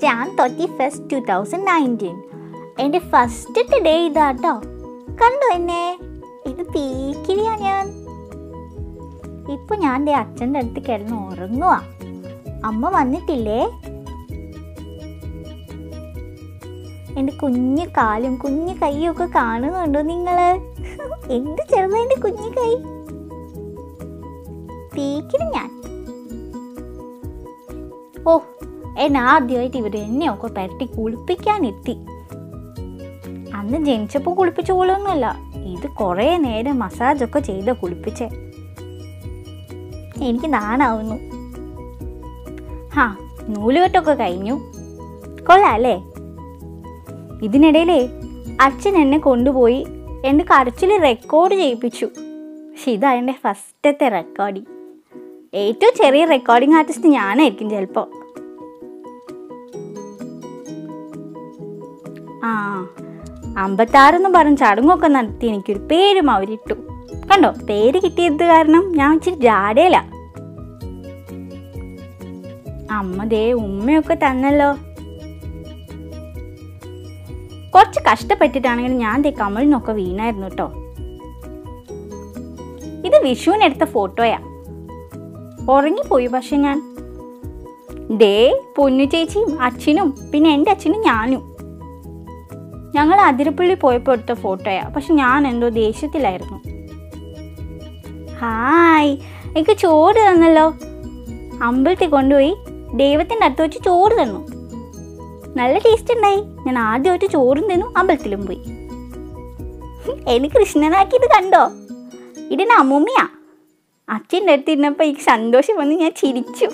Jan 31st, 2019. എൻ്റെ first day ഇതാട്ടോ. കണ്ടു എന്നെ? ഇത് പീക്കിരിയാ ഞാൻ. ഇപ്പൊ ഞാൻ എൻ്റെ അച്ഛൻ്റെ അടുത്ത് കിടന്ന് ഉറങ്ങുക. അമ്മ വന്നിട്ടില്ലേ? എൻ്റെ കുഞ്ഞു കാലും കുഞ്ഞു കൈയും ഒക്കെ കാണുന്നുണ്ടോ നിങ്ങള്? എന്ത് ചെറുതാ എൻ്റെ കുഞ്ഞു കൈ. പീക്കിരി ഞാൻ. ഓ, എന്നെ ആദ്യമായിട്ട് ഇവർ എന്നെയൊക്കെ പരട്ടി കുളിപ്പിക്കാനെത്തി. അന്ന് ജനിച്ചപ്പോൾ കുളിപ്പിച്ച പോലൊന്നുമല്ല, ഇത് കുറേ നേരം മസാജൊക്കെ ചെയ്ത കുളിപ്പിച്ചേ. എനിക്ക് നാണാവുന്നു. നൂലുകെട്ടൊക്കെ കഴിഞ്ഞു. കൊള്ളാല്ലേ? ഇതിനിടയിലേ അച്ഛൻ എന്നെ കൊണ്ടുപോയി എൻ്റെ കരച്ചിൽ റെക്കോർഡ് ചെയ്യിപ്പിച്ചു. പക്ഷെ ഇതാ എൻ്റെ ഫസ്റ്റത്തെ റെക്കോർഡിങ്. ഏറ്റവും ചെറിയ റെക്കോർഡിങ് ആർട്ടിസ്റ്റ് ഞാനായിരിക്കും ചിലപ്പോൾ. 56 പറഞ്ഞ് ചടങ്ങൊക്കെ നടത്തി എനിക്കൊരു പേരും അവരിട്ടു. കണ്ടോ, പേര് കിട്ടിയത് കാരണം ഞാൻ ഇച്ചിരി ജാടയില്ല. അമ്മ ദേ ഉമ്മയൊക്കെ തന്നല്ലോ. കുറച്ച് കഷ്ടപ്പെട്ടിട്ടാണെങ്കിലും ഞാൻ ദേ കമലിനൊക്കെ വീണായിരുന്നു കേട്ടോ. ഇത് വിഷുവിനെടുത്ത ഫോട്ടോയാ. ഉറങ്ങിപ്പോയി പക്ഷെ ഞാൻ. ദേ പൊന്നു ചേച്ചിയും അച്ഛനും പിന്നെ എൻ്റെ അച്ഛനും ഞാനും. ഞങ്ങൾ അതിരപ്പള്ളി പോയപ്പോൾ എടുത്ത ഫോട്ടോയാ. പക്ഷെ ഞാൻ എന്തോ ദേഷ്യത്തിലായിരുന്നു. ഹായ്, എനിക്ക് ചോറ് തന്നല്ലോ. അമ്പലത്തിൽ കൊണ്ടുപോയി ദൈവത്തിൻ്റെ അടുത്ത് വെച്ച് ചോറ് തന്നു. നല്ല ടേസ്റ്റ് ഉണ്ടായി. ഞാൻ ആദ്യമായിട്ട് ചോറും തന്നു, അമ്പലത്തിലും പോയി. എനിക്ക് കൃഷ്ണനാക്കിയത് കണ്ടോ? ഇതിന് അമ്മൂമ്മയാ. അച്ഛൻ്റെ അടുത്ത് ഇരുന്നപ്പോൾ എനിക്ക് സന്തോഷം വന്ന് ഞാൻ ചിരിച്ചു.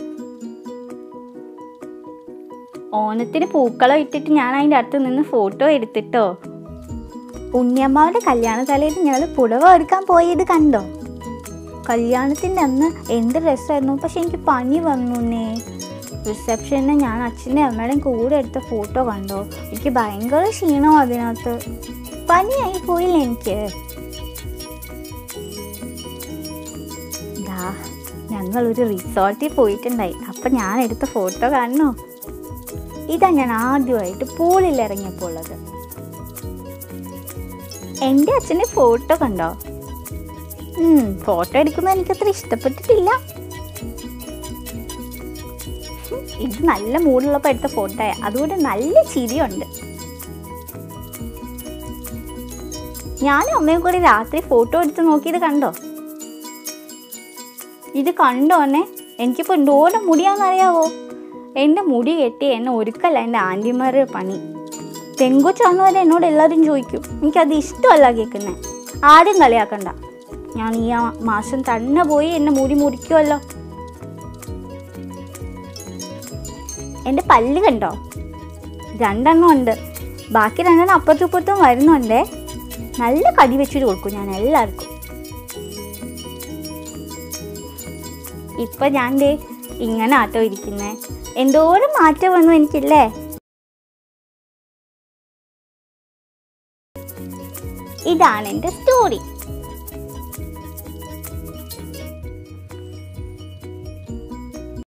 ഓണത്തിന് പൂക്കളം ഇട്ടിട്ട് ഞാൻ അതിൻ്റെ അടുത്ത് നിന്ന് ഫോട്ടോ എടുത്തിട്ടോ. ഉണ്ണിയമ്മയുടെ കല്യാണ തലേന്ന് ഞങ്ങൾ പുടവ എടുക്കാൻ പോയത് കണ്ടോ? കല്യാണത്തിൻ്റെ അന്ന് എന്ത് രസമായിരുന്നു. പക്ഷെ എനിക്ക് പനി വന്നേ. റിസപ്ഷന് ഞാൻ അച്ഛൻ്റെ അമ്മയുടെയും കൂടെ എടുത്ത ഫോട്ടോ കണ്ടോ? എനിക്ക് ഭയങ്കര ക്ഷീണം. അതിനകത്ത് പനിയായി പോയില്ല എനിക്ക്. ഞങ്ങളൊരു റിസോർട്ടിൽ പോയിട്ടുണ്ടായി. അപ്പം ഞാൻ എടുത്ത ഫോട്ടോ കാണണോ? ഇതാ ഞാൻ ആദ്യമായിട്ട് പൂളിൽ ഇറങ്ങിയപ്പോൾ ഉള്ളത്. എൻ്റെ അച്ഛൻ്റെ ഫോട്ടോ കണ്ടോ? ഫോട്ടോ എടുക്കുന്നത് എനിക്കത്ര ഇഷ്ടപ്പെട്ടിട്ടില്ല. ഇത് നല്ല മൂടുള്ളപ്പോൾ എടുത്ത ഫോട്ടോയാ. അതുകൊണ്ട് നല്ല ചിരിയുണ്ട്. ഞാനും അമ്മയും കൂടി രാത്രി ഫോട്ടോ എടുത്ത് നോക്കിയത് കണ്ടോ? ഇത് കണ്ടോന്നെ? എനിക്കിപ്പോൾ എന്തോരം മുടിയാണെന്നറിയാവോ? എൻ്റെ മുടി കെട്ടി എന്നെ ഒരുക്കല്ല എൻ്റെ ആൻറ്റിമാരുടെ പണി. പെങ്കൊച്ചാന്ന് വരെ എന്നോട് എല്ലാവരും ചോദിക്കും. എനിക്കത് ഇഷ്ടമല്ല കേൾക്കുന്നത്. ആരും കളിയാക്കണ്ട. ഞാൻ ഈ മാസം തന്നെ പോയി എന്നെ മുടി മുറിക്കുമല്ലോ. എൻ്റെ പല്ല് കണ്ടോ? 2 ഉണ്ട്. ബാക്കി 2 അപ്പുറത്തും ഇപ്പുറത്തും വരുന്നുണ്ടേ. നല്ല കടി വെച്ചിട്ട് കൊടുക്കും ഞാൻ എല്ലാവർക്കും. ഇപ്പം ഞാൻ ദേ ഇങ്ങനെ ആട്ടോ ഇരിക്കുന്നേ. എന്തോരം മാറ്റം വന്നു എനിക്കില്ലേ? ഇതാണ് എൻ്റെ സ്റ്റോറി.